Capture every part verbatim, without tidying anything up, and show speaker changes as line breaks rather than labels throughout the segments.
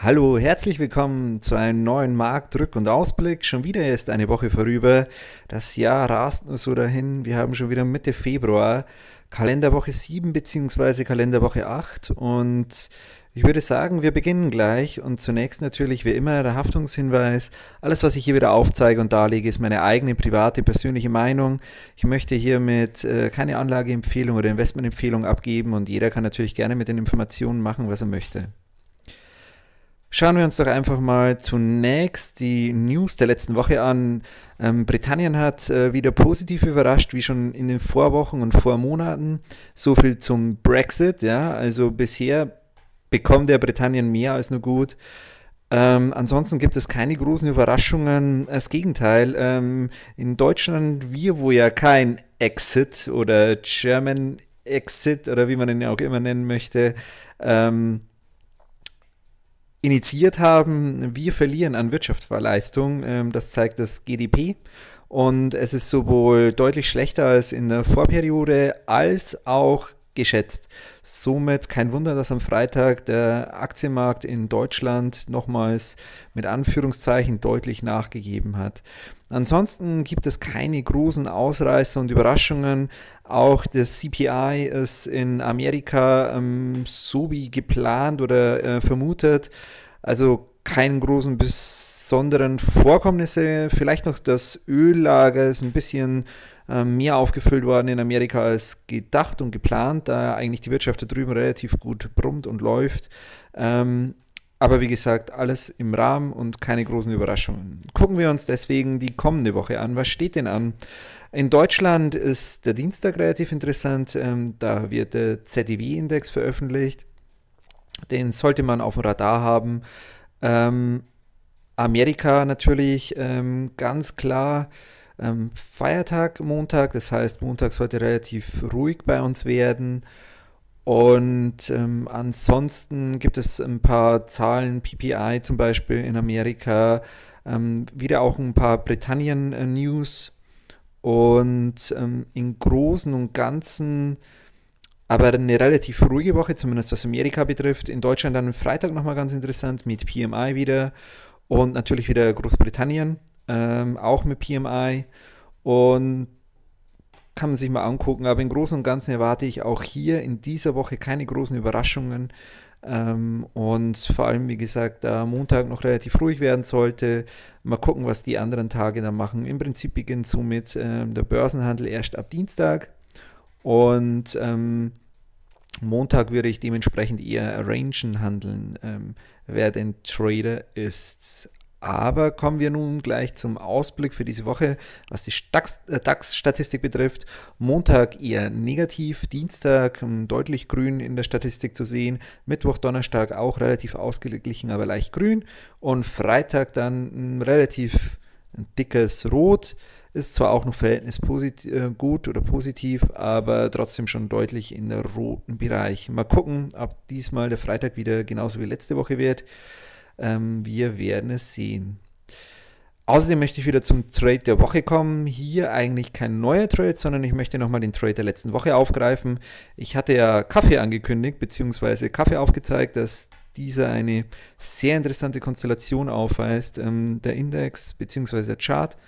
Hallo, herzlich willkommen zu einem neuen Marktrück- und Ausblick. Schon wieder ist eine Woche vorüber. Das Jahr rast nur so dahin. Wir haben schon wieder Mitte Februar, Kalenderwoche sieben bzw. Kalenderwoche acht. Und ich würde sagen, wir beginnen gleich. Und zunächst natürlich wie immer der Haftungshinweis. Alles, was ich hier wieder aufzeige und darlege, ist meine eigene private, persönliche Meinung. Ich möchte hiermit äh, keine Anlageempfehlung oder Investmentempfehlung abgeben und jeder kann natürlich gerne mit den Informationen machen, was er möchte. Schauen wir uns doch einfach mal zunächst die News der letzten Woche an. Ähm, Britannien hat äh, wieder positiv überrascht, wie schon in den Vorwochen und Vormonaten. So viel zum Brexit, ja. Also bisher bekommt der Britannien mehr als nur gut. Ähm, ansonsten gibt es keine großen Überraschungen. Das Gegenteil, ähm, in Deutschland, wir, wo ja kein Exit oder German Exit oder wie man ihn auch immer nennen möchte, ähm, initiiert haben, wir verlieren an Wirtschaftsleistung, ähm, das zeigt das G D P und es ist sowohl deutlich schlechter als in der Vorperiode als auch geschätzt. Somit kein Wunder, dass am Freitag der Aktienmarkt in Deutschland nochmals mit Anführungszeichen deutlich nachgegeben hat. Ansonsten gibt es keine großen Ausreißer und Überraschungen. Auch das C P I ist in Amerika ähm, so wie geplant oder äh, vermutet. Also keine großen besonderen Vorkommnisse. Vielleicht noch das Öllager ist ein bisschen äh, mehr aufgefüllt worden in Amerika als gedacht und geplant, da eigentlich die Wirtschaft da drüben relativ gut brummt und läuft. Ähm, aber wie gesagt, alles im Rahmen und keine großen Überraschungen. Gucken wir uns deswegen die kommende Woche an. Was steht denn an? In Deutschland ist der Dienstag relativ interessant. Ähm, da wird der Z D W-Index veröffentlicht. Den sollte man auf dem Radar haben. Ähm, Amerika natürlich ähm, ganz klar. Ähm, Feiertag Montag, das heißt Montag sollte relativ ruhig bei uns werden. Und ähm, ansonsten gibt es ein paar Zahlen, P P I zum Beispiel in Amerika, ähm, wieder auch ein paar Britannien-News und ähm, im Großen und Ganzen aber eine relativ ruhige Woche, zumindest was Amerika betrifft. In Deutschland dann am Freitag nochmal ganz interessant mit P M I wieder und natürlich wieder Großbritannien, ähm, auch mit P M I und kann man sich mal angucken, aber im Großen und Ganzen erwarte ich auch hier in dieser Woche keine großen Überraschungen ähm, und vor allem, wie gesagt, da Montag noch relativ ruhig werden sollte. Mal gucken, was die anderen Tage dann machen. Im Prinzip beginnt somit ähm, der Börsenhandel erst ab Dienstag und ähm, Montag würde ich dementsprechend eher arrangen handeln, ähm, wer denn Trader ist. Aber kommen wir nun gleich zum Ausblick für diese Woche, was die DAX-Statistik betrifft. Montag eher negativ, Dienstag deutlich grün in der Statistik zu sehen, Mittwoch, Donnerstag auch relativ ausgeglichen, aber leicht grün und Freitag dann ein relativ dickes Rot. Ist zwar auch noch Verhältnis posit- äh, gut oder positiv, aber trotzdem schon deutlich in der roten Bereich. Mal gucken, ob diesmal der Freitag wieder genauso wie letzte Woche wird. Ähm, wir werden es sehen. Außerdem möchte ich wieder zum Trade der Woche kommen. Hier eigentlich kein neuer Trade, sondern ich möchte nochmal den Trade der letzten Woche aufgreifen. Ich hatte ja Kaffee angekündigt, beziehungsweise Kaffee aufgezeigt, dass dieser eine sehr interessante Konstellation aufweist. Ähm, der Index beziehungsweise der Chart.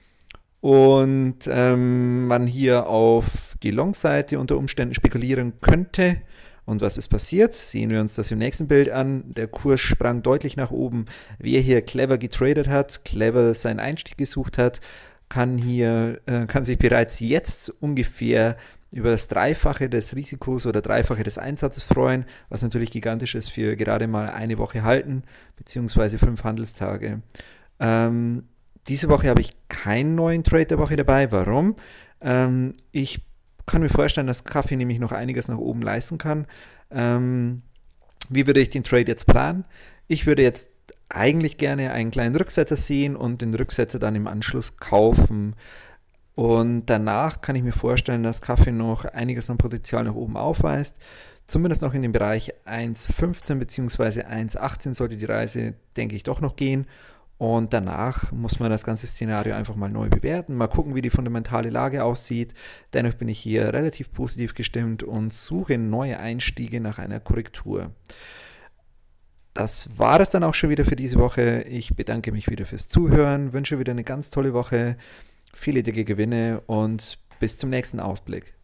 Und ähm, man hier auf die Long-Seite unter Umständen spekulieren könnte. Und was ist passiert? Sehen wir uns das im nächsten Bild an. Der Kurs sprang deutlich nach oben. Wer hier clever getradet hat, clever seinen Einstieg gesucht hat, kann hier, äh, kann sich bereits jetzt ungefähr über das Dreifache des Risikos oder Dreifache des Einsatzes freuen, was natürlich gigantisch ist für gerade mal eine Woche halten, beziehungsweise fünf Handelstage. Ähm, diese Woche habe ich keinen neuen Trade der Woche dabei. Warum? Ähm, ich kann mir vorstellen, dass Kaffee nämlich noch einiges nach oben leisten kann. Ähm, wie würde ich den Trade jetzt planen? Ich würde jetzt eigentlich gerne einen kleinen Rücksetzer sehen und den Rücksetzer dann im Anschluss kaufen. Und danach kann ich mir vorstellen, dass Kaffee noch einiges an Potenzial nach oben aufweist. Zumindest noch in dem Bereich eins Komma fünfzehn bzw. eins Komma achtzehn sollte die Reise, denke ich, doch noch gehen. Und danach muss man das ganze Szenario einfach mal neu bewerten, mal gucken, wie die fundamentale Lage aussieht. Dennoch bin ich hier relativ positiv gestimmt und suche neue Einstiege nach einer Korrektur. Das war es dann auch schon wieder für diese Woche. Ich bedanke mich wieder fürs Zuhören, wünsche wieder eine ganz tolle Woche, viele dicke Gewinne und bis zum nächsten Ausblick.